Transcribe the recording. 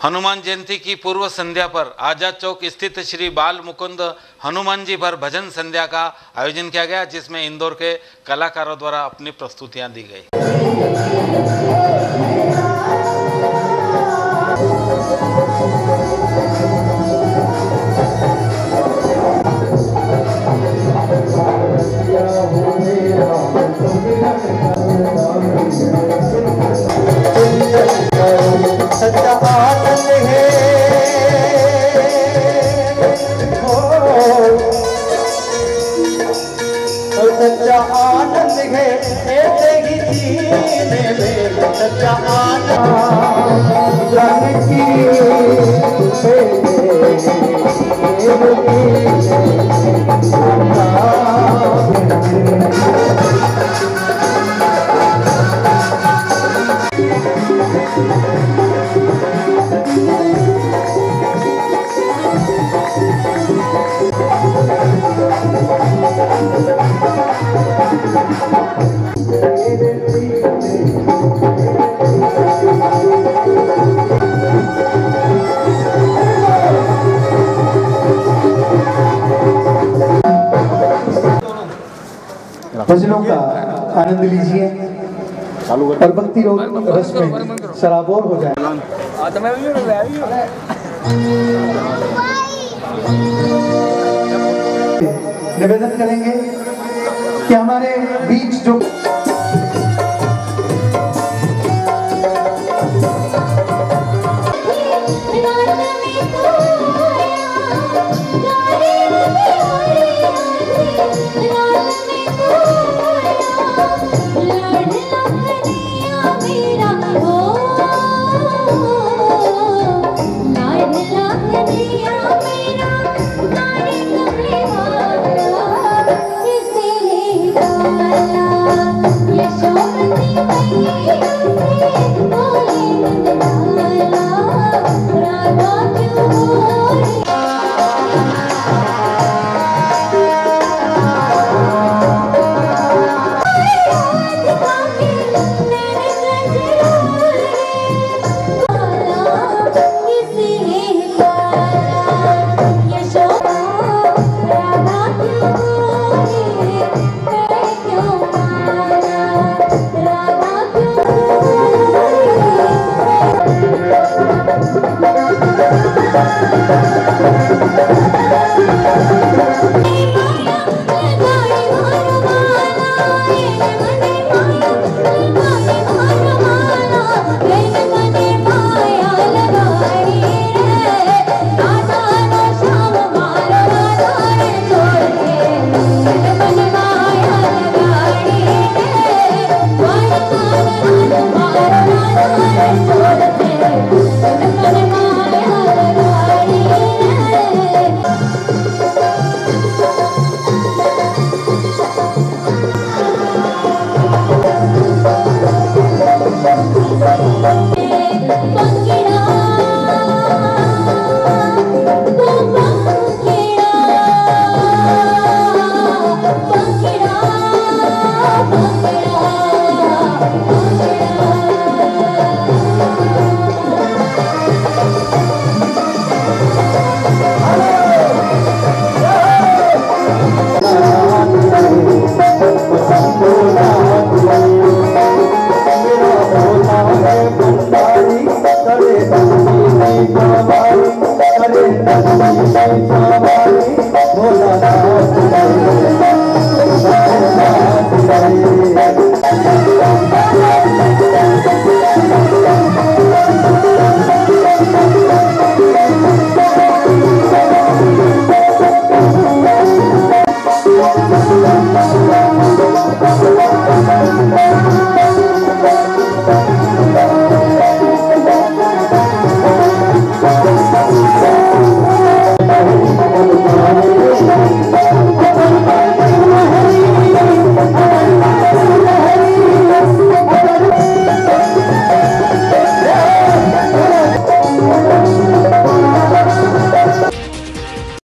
हनुमान जयंती की पूर्व संध्या पर आजाद चौक स्थित श्री बाल मुकुंद हनुमान जी पर भजन संध्या का आयोजन किया गया, जिसमें इंदौर के कलाकारों द्वारा अपनी प्रस्तुतियां दी गई। सच्चा आनंद है, सच्चा आनंद है ऐसे ही जीने में, सच्चा आनंद रंग की भजनों का आनंद लीजिए और भक्ति रस में सराबोर हो जाए। निवेदन करेंगे कि हमारे बीच जो भोला